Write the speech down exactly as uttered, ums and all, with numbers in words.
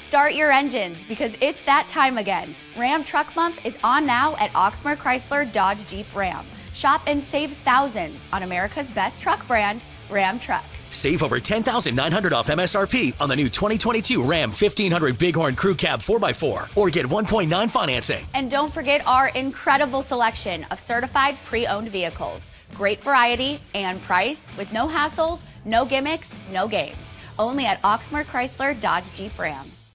Start your engines because it's that time again. Ram Truck Month is on now at Oxmoor Chrysler Dodge Jeep Ram. Shop and save thousands on America's best truck brand, Ram Truck. Save over ten thousand nine hundred dollars off M S R P on the new twenty twenty-two Ram fifteen hundred Bighorn Crew Cab four by four or get one point nine financing. And don't forget our incredible selection of certified pre-owned vehicles. Great variety and price with no hassles, no gimmicks, no games. Only at Oxmoor Chrysler Dodge Jeep Ram.